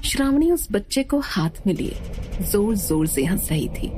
श्रावणी उस बच्चे को हाथ में लिए जोर जोर से हंस रही थी।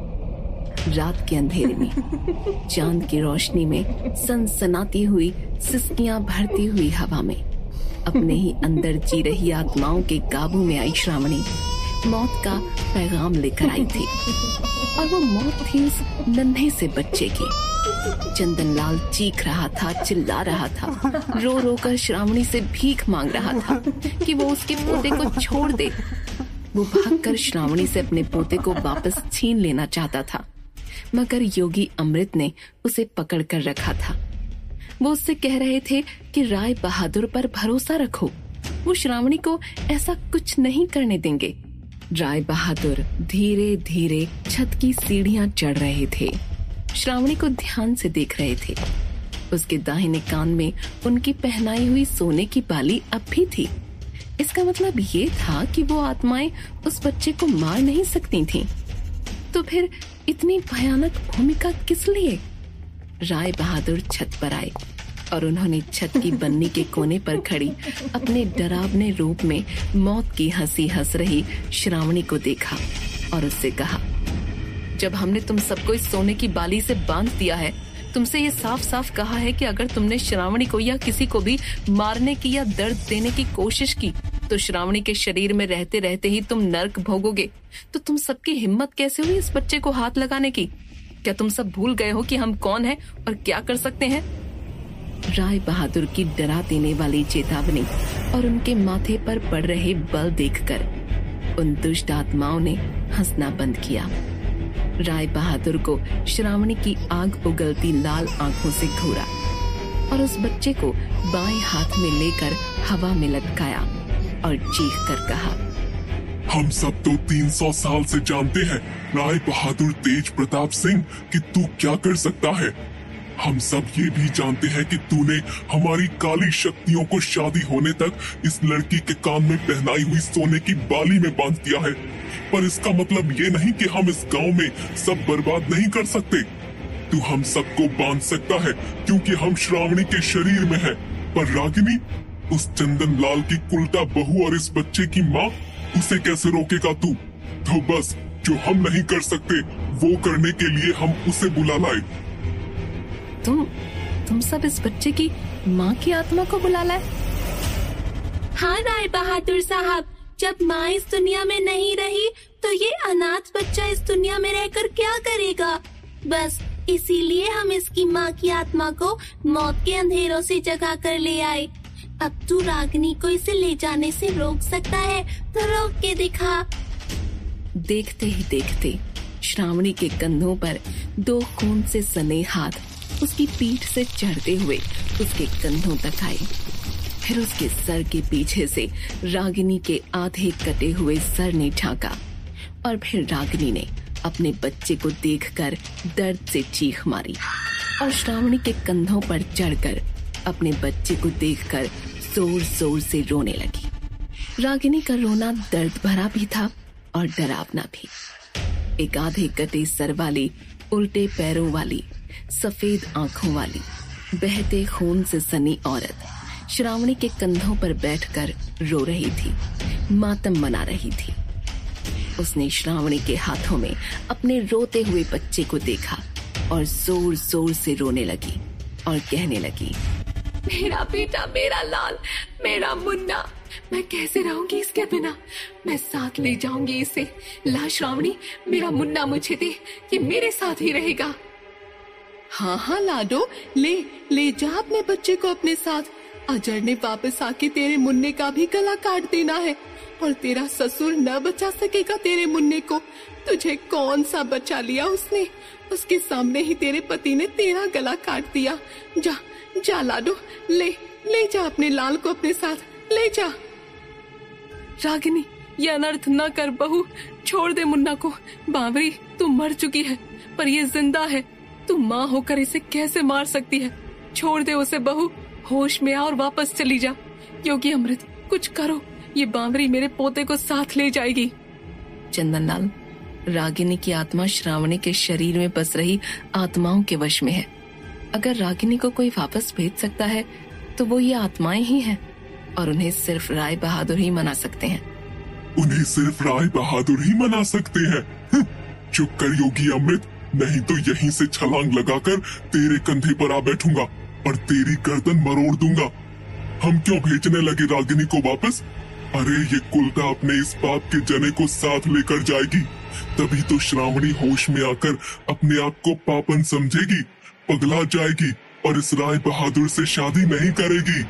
रात के अंधेरे में चांद की रोशनी में सनसनाती हुई सिसकियां भरती हुई हवा में अपने ही अंदर जी रही आत्माओं के काबू में आई श्रावणी मौत का पैगाम लेकर आई थी। और वो मौत थी उस नन्हे से बच्चे की। चंदनलाल चीख रहा था, चिल्ला रहा था, रो रो कर श्रावणी से भीख मांग रहा था कि वो उसके पोते को छोड़ दे। वो भागकर श्रावणी से अपने पोते को वापस छीन लेना चाहता था, मगर योगी अमृत ने उसे पकड़ कर रखा था। वो उससे कह रहे थे कि राय बहादुर पर भरोसा रखो, वो श्रावणी को ऐसा कुछ नहीं करने देंगे। राय बहादुर धीरे धीरे छत की सीढ़ियां चढ़ रहे थे। श्रावणी को ध्यान से देख रहे थे। उसके दाहिने कान में उनकी पहनाई हुई सोने की बाली अब भी थी। इसका मतलब ये था कि वो आत्माएं उस बच्चे को मार नहीं सकती थीं। तो फिर इतनी भयानक भूमिका किस लिए? राय बहादुर छत पर आए और उन्होंने छत की बन्नी के कोने पर खड़ी अपने डरावने रूप में मौत की हंसी हंस रही श्रावणी को देखा और उससे कहा, जब हमने तुम सबको इस सोने की बाली से बांध दिया है, तुमसे ये साफ साफ कहा है कि अगर तुमने श्रावणी को या किसी को भी मारने की या दर्द देने की कोशिश की तो श्रावणी के शरीर में रहते रहते ही तुम नर्क भोगोगे। तो तुम सबकी हिम्मत कैसे हुई इस बच्चे को हाथ लगाने की? क्या तुम सब भूल गए हो कि हम कौन हैं और क्या कर सकते हैं? राय बहादुर की डरा देने वाली चेतावनी और उनके माथे पर पड़ रहे बल देखकर उन दुष्ट आत्माओं ने हंसना बंद किया। राय बहादुर को श्रावणी की आग उगलती लाल आंखों से घूरा और उस बच्चे को बाएं हाथ में लेकर हवा में लटकाया और चीख कर कहा, हम सब तो 300 साल से जानते हैं राय बहादुर तेज प्रताप सिंह कि तू क्या कर सकता है। हम सब ये भी जानते हैं कि तूने हमारी काली शक्तियों को शादी होने तक इस लड़की के कान में पहनाई हुई सोने की बाली में बांध दिया है। पर इसका मतलब ये नहीं कि हम इस गांव में सब बर्बाद नहीं कर सकते। तू हम सबको बांध सकता है क्योंकि हम श्रावणी के शरीर में है। पर रागिनी, उस चंदन लाल की कुलटा बहू और इस बच्चे की माँ, उसे कैसे रोकेगा तू? तो बस जो हम नहीं कर सकते वो करने के लिए हम उसे बुला लाए। तुम सब इस बच्चे की माँ की आत्मा को बुला लाए? हाँ राय बहादुर साहब, जब माँ इस दुनिया में नहीं रही तो ये अनाथ बच्चा इस दुनिया में रहकर क्या करेगा? बस इसीलिए हम इसकी माँ की आत्मा को मौत के अंधेरों से जगा कर ले आए। अब तू रागिनी को इसे ले जाने से रोक सकता है तो रोक के दिखा। देखते ही देखते श्रावणी के कंधों पर 2 खून से सने हाथ उसकी पीठ से चढ़ते हुए उसके कंधों तक आए। फिर उसके सर के पीछे से रागिनी के आधे कटे हुए सर ने झांका और फिर रागिनी ने अपने बच्चे को देखकर दर्द से चीख मारी और श्रावणी के कंधों पर चढ़कर अपने बच्चे को देखकर जोर जोर से रोने लगी। रागिनी का रोना दर्द भरा भी था और डरावना भी। एक आधे कटे सर वाली, उल्टे पैरों वाली, सफेद आंखों वाली, बहते खून से सनी औरत श्रावणी के कंधों पर बैठकर रो रही थी, मातम मना रही थी। उसने श्रावणी के हाथों में अपने रोते हुए बच्चे को देखा और जोर जोर से रोने लगी और कहने लगी, मेरा बेटा, मेरा लाल, मेरा मुन्ना, मैं कैसे रहूंगी इसके बिना? मैं साथ ले जाऊंगी इसे। ला श्रावणी, मेरा मुन्ना मुझे दे, ये मेरे साथ ही रहेगा। हाँ हाँ लाडो, ले जा अपने बच्चे को अपने साथ। अजर ने वापस आके तेरे मुन्ने का भी गला काट देना है और तेरा ससुर न बचा सकेगा तेरे मुन्ने को। तुझे कौन सा बचा लिया उसने? उसके सामने ही तेरे पति ने तेरा गला काट दिया। जा जा लाडो, ले जा अपने लाल को अपने साथ, ले जा। रागिनी, ये अनर्थ न कर बहू, छोड़ दे मुन्ना को। बावरी, तू मर चुकी है पर ये जिंदा है। तू माँ होकर इसे कैसे मार सकती है? छोड़ दे उसे बहू, होश में आ और वापस चली जा। योगी अमृत, कुछ करो, ये बावरी मेरे पोते को साथ ले जाएगी। चंदनलाल, रागिनी की आत्मा श्रावणी के शरीर में बस रही आत्माओं के वश में है। अगर रागिनी को कोई वापस भेज सकता है तो वो ये आत्माएं ही हैं और उन्हें सिर्फ राय बहादुर ही मना सकते हैं। उन्हें सिर्फ राय बहादुर ही मना सकते हैं। चुप कर योगी अमृत, नहीं तो यहीं से छलांग लगाकर तेरे कंधे पर आ बैठूंगा और तेरी गर्दन मरोड़ दूंगा। हम क्यों भेजने लगे रागिनी को वापस? अरे ये कुलटा अपने इस बाप के जने को साथ लेकर जाएगी, तभी तो श्रावणी होश में आकर अपने आप को पापन समझेगी, पगला जाएगी और इस राय बहादुर से शादी नहीं करेगी।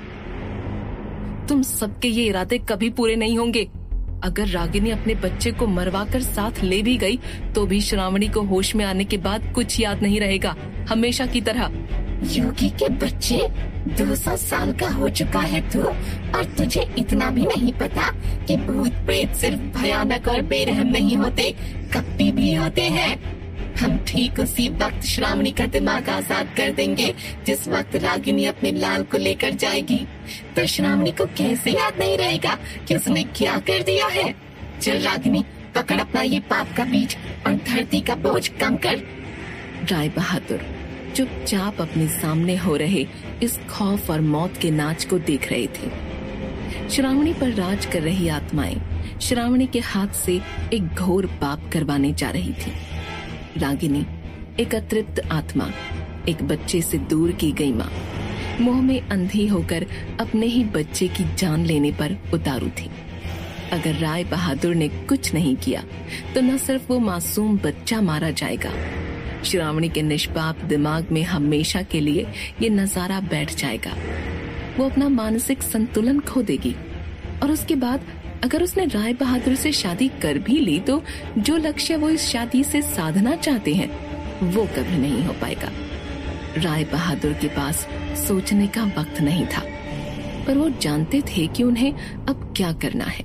तुम सबके ये इरादे कभी पूरे नहीं होंगे। अगर रागिनी अपने बच्चे को मरवाकर साथ ले भी गई तो भी श्रावणी को होश में आने के बाद कुछ याद नहीं रहेगा, हमेशा की तरह। योगी के बच्चे 200 साल का हो चुका है तू, और तुझे इतना भी नहीं पता कि भूत प्रेत सिर्फ भयानक और बेरहम नहीं होते, कपटी भी होते हैं। हम ठीक उसी वक्त श्रावणी का दिमाग आजाद कर देंगे जिस वक्त रागिनी अपने लाल को लेकर जाएगी। तो श्रावणी को कैसे याद नहीं रहेगा कि उसने क्या कर दिया है। चल रागिनी, पकड़ अपना ये पाप का बीज और धरती का बोझ कम कर। राय बहादुर चुपचाप अपने सामने हो रहे इस खौफ और मौत के नाच को देख रहे थे। श्रावणी पर राज कर रही आत्माएं श्रावणी के हाथ से एक घोर पाप करवाने जा रही थी। रागिनी एक अतृप्त आत्मा, एक बच्चे से दूर की गई माँ, मोह में अंधी होकर अपने ही बच्चे की जान लेने पर उतारू थी। अगर राय बहादुर ने कुछ नहीं किया तो न सिर्फ वो मासूम बच्चा मारा जाएगा, श्रावणी के निष्पाप दिमाग में हमेशा के लिए ये नजारा बैठ जाएगा। वो अपना मानसिक संतुलन खो देगी और उसके बाद अगर उसने राय बहादुर से शादी कर भी ली तो जो लक्ष्य वो इस शादी से साधना चाहते हैं वो कभी नहीं हो पाएगा। राय बहादुर के पास सोचने का वक्त नहीं था, पर वो जानते थे कि उन्हें अब क्या करना है।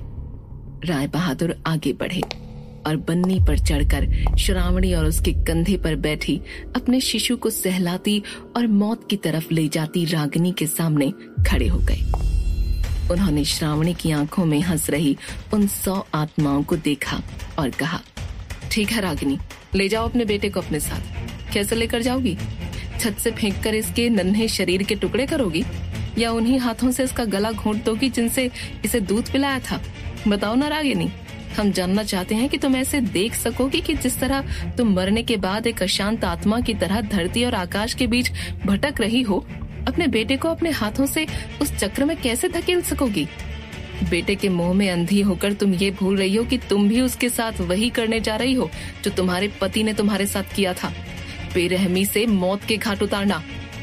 राय बहादुर आगे बढ़े और बन्नी पर चढ़कर श्रावणी और उसके कंधे पर बैठी अपने शिशु को सहलाती और मौत की तरफ ले जाती रागिनी के सामने खड़े हो गए। उन्होंने श्रावणी की आंखों में हंस रही उन 100 आत्माओं को देखा और कहा, ठीक है रागिनी, ले जाओ अपने बेटे को अपने साथ। कैसे लेकर जाओगी? छत से फेंककर इसके नन्हे शरीर के टुकड़े करोगी या उन्हीं हाथों से इसका गला घोंट दोगी जिनसे इसे दूध पिलाया था? बताओ ना रागिनी, हम जानना चाहते हैं कि तुम ऐसे देख सकोगी कि जिस तरह तुम मरने के बाद एक अशांत आत्मा की तरह धरती और आकाश के बीच भटक रही हो, अपने बेटे को अपने हाथों से उस चक्र में कैसे धकेल सकोगी? बेटे के मोह में अंधी होकर तुम ये भूल रही हो कि तुम भी उसके साथ वही करने जा रही हो जो तुम्हारे पति ने तुम्हारे साथ किया था, बेरहमी से मौत के घाट उतारना।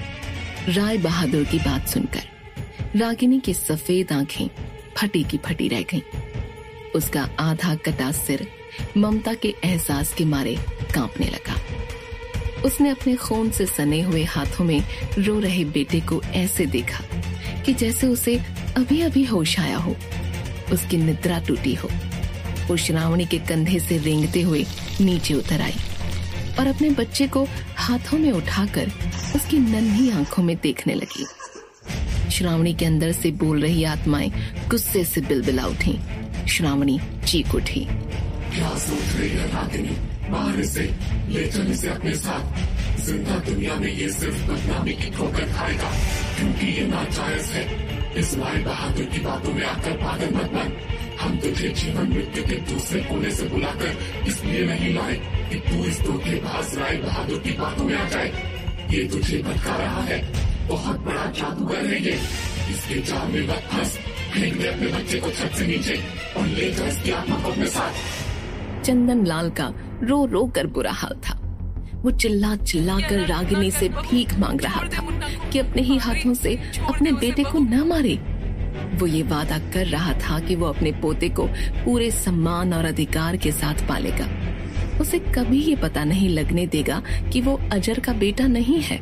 राय बहादुर की बात सुनकर रागिनी की सफेद आंखें फटी की फटी रह गईं। उसका आधा कटा सिर ममता के एहसास के मारे कांपने लगा। उसने अपने खून से सने हुए हाथों में रो रहे बेटे को ऐसे देखा कि जैसे उसे अभी अभी होश आया हो, उसकी निद्रा टूटी हो। वो श्रावणी के कंधे से रेंगते हुए नीचे उतर आई और अपने बच्चे को हाथों में उठाकर उसकी नन्ही आंखों में देखने लगी। श्रावणी के अंदर से बोल रही आत्माएं गुस्से से बिलबिला उठी। श्रावणी चीख उठी, क्या सोच रही है रागिनी? बाहर से ले चल इसे अपने साथ। जिंदा दुनिया में ये सिर्फ बदनामी की ठोकर खाएगा, क्योंकि ये नाजायज है। इस राय बहादुर की बातों में आकर पागल मत बन। हम तुझे जीवन मृत्यु के दूसरे कोने से बुलाकर इसलिए नहीं लाए कि तू इस धोखेबाज राय बहादुर की बातों में आ जाए। ये तुझे भटका रहा है, बहुत बड़ा जादूगर है ये। इसके जाल में मत फंस। फेंक दे अपने बच्चे को छत से नीचे और ले जा इसकी आत्मा को अपने साथ। चंदन लाल का रो रो कर बुरा हाल था। वो चिल्ला चिल्ला कर रागिनी से भीख मांग रहा था कि अपने ही हाथों से अपने बेटे को न मारे। वो ये वादा कर रहा था कि वो अपने पोते को पूरे सम्मान और अधिकार के साथ पालेगा। उसे कभी ये पता नहीं लगने देगा कि वो अजर का बेटा नहीं है।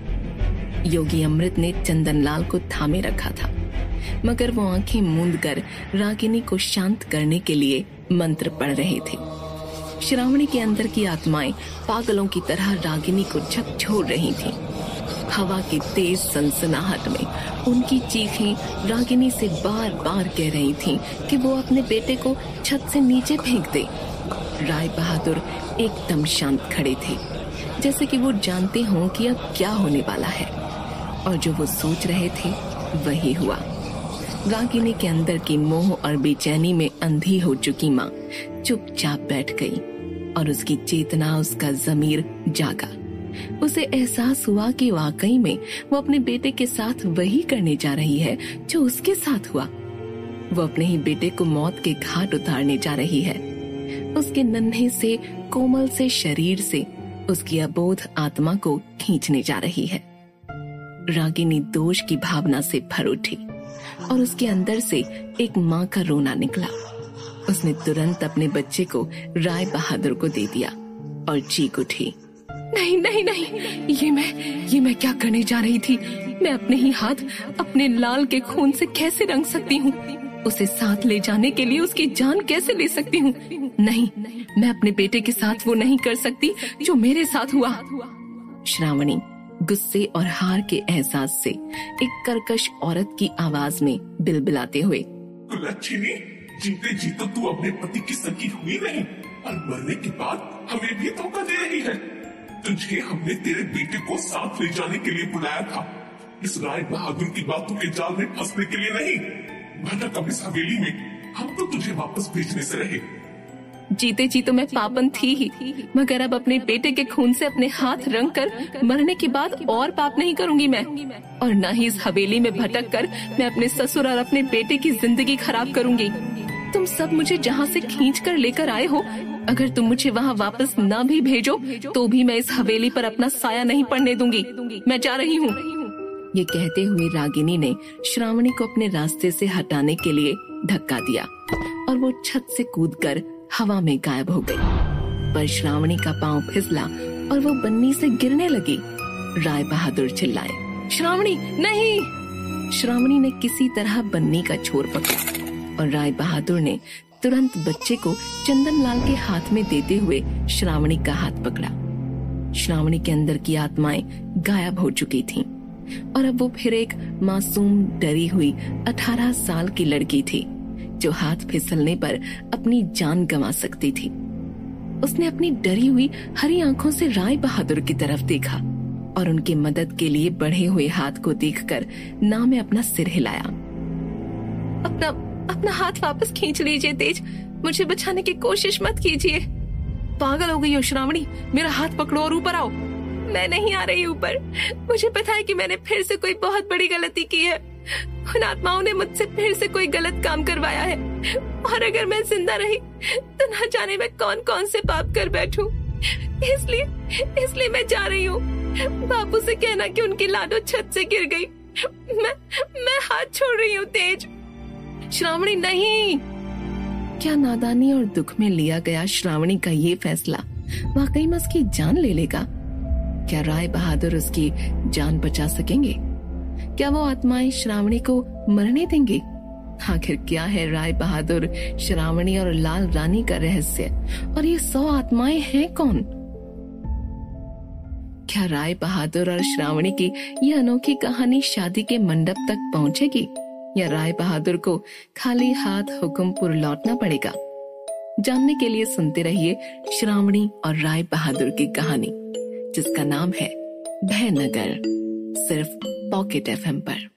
योगी अमृत ने चंदनलाल को थामे रखा था, मगर वो आंखें मूंद कर रागिनी को शांत करने के लिए मंत्र पढ़ रहे थे। श्रावणी के अंदर की आत्माएं पागलों की तरह रागिनी को झकझोर रही थीं। हवा की तेज सनसनाहट में उनकी चीखें रागिनी से बार बार कह रही थीं कि वो अपने बेटे को छत से नीचे फेंक दे। राय बहादुर एकदम शांत खड़े थे, जैसे कि वो जानते हों कि अब क्या होने वाला है, और जो वो सोच रहे थे वही हुआ। रागिनी के अंदर की मोह और बेचैनी में अंधी हो चुकी माँ चुपचाप बैठ गई और उसकी चेतना, उसका ज़मीर जागा। उसे एहसास हुआ कि वाकई में वो अपने बेटे के साथ वही करने जा रही है जो उसके साथ हुआ। वो अपने ही बेटे को मौत के घाट उतारने जा रही है। उसके नन्हे से कोमल से शरीर से उसकी अबोध आत्मा को खींचने जा रही है। रागिनी दोष की भावना से भर उठी और उसके अंदर से एक माँ का रोना निकला। उसने तुरंत अपने बच्चे को राय बहादुर को दे दिया और चीख उठी, नहीं नहीं नहीं, ये मैं क्या करने जा रही थी? मैं अपने ही हाथ अपने लाल के खून से कैसे रंग सकती हूँ? उसे साथ ले जाने के लिए उसकी जान कैसे ले सकती हूँ? नहीं, मैं अपने बेटे के साथ वो नहीं कर सकती जो मेरे साथ हुआ। श्रावणी गुस्से और हार के एहसास से एक कर्कश औरत की आवाज में बिलबिलाते हुए, कुलच्छिनी, जीते जी तो तू अपने पति की सगी हुई नहीं और मरने के बाद हमें भी धोखा दे रही है। तुझे हमने तेरे बेटे को साथ ले जाने के लिए बुलाया था, इस राय बहादुर की बातों के जाल में फंसने के लिए नहीं। भटक अब इस हवेली में, हम तो तुझे वापस भेजने से रहे। जीते जी तो मैं पापन थी ही, मगर अब अपने बेटे के खून से अपने हाथ रंग कर मरने के बाद और पाप नहीं करूंगी मैं, और न ही इस हवेली में भटक कर मैं अपने ससुर और अपने बेटे की जिंदगी खराब करूंगी। तुम सब मुझे जहाँ से खींच कर लेकर आए हो, अगर तुम मुझे वहाँ वापस न भी भेजो तो भी मैं इस हवेली पर अपना साया नहीं पड़ने दूंगी। मैं जा रही हूँ। ये कहते हुए रागिनी ने श्रावणी को अपने रास्ते से हटाने के लिए धक्का दिया और वो छत से कूदकर हवा में गायब हो गई। पर श्रावणी का पांव फिसला और वो बन्नी से गिरने लगी। राय बहादुर चिल्लाए, श्रावणी नहीं! श्रावणी ने किसी तरह बन्नी का छोर पकड़ा और राय बहादुर ने तुरंत बच्चे को चंदन लाल के हाथ में देते हुए श्रावणी का हाथ पकड़ा। श्रावणी के अंदर की आत्माएं गायब हो चुकी थीं और अब वो फिर एक मासूम डरी हुई 18 साल की लड़की थी जो हाथ फिसलने पर अपनी जान गंवा सकती थी। उसने अपनी डरी हुई हरी आंखों से राय बहादुर की तरफ देखा और उनकी मदद के लिए बढ़े हुए हाथ को देखकर ना में अपना सिर हिलाया। अपना हाथ वापस खींच लीजिए तेज, मुझे बचाने की कोशिश मत कीजिए। पागल हो गई हो श्रावणी, मेरा हाथ पकड़ो और ऊपर आओ। मैं नहीं आ रही ऊपर, मुझे पता है कि मैंने फिर से कोई बहुत बड़ी गलती की है। उन आत्माओं ने मुझसे फिर से कोई गलत काम करवाया है और अगर मैं जिंदा रही तो न जाने मैं कौन कौन से पाप कर बैठूं। इसलिए मैं जा रही हूँ। बापू से कहना कि उनकी लाडो छत से गिर गई। मैं हाथ छोड़ रही हूँ तेज। श्रावणी नहीं! क्या नादानी और दुख में लिया गया श्रावणी का ये फैसला वाकई में उसकी जान ले लेगा? क्या राय बहादुर उसकी जान बचा सकेंगे? क्या वो आत्माएं श्रावणी को मरने देंगे? आखिर क्या है राय बहादुर, श्रावणी और लाल रानी का रहस्य, और ये 100 आत्माएं हैं कौन? क्या राय बहादुर और श्रावणी की ये अनोखी कहानी शादी के मंडप तक पहुंचेगी या राय बहादुर को खाली हाथ हुकुमपुर लौटना पड़ेगा? जानने के लिए सुनते रहिए श्रावणी और राय बहादुर की कहानी, जिसका नाम है भयनगर, सिर्फ पॉकेट FM पर।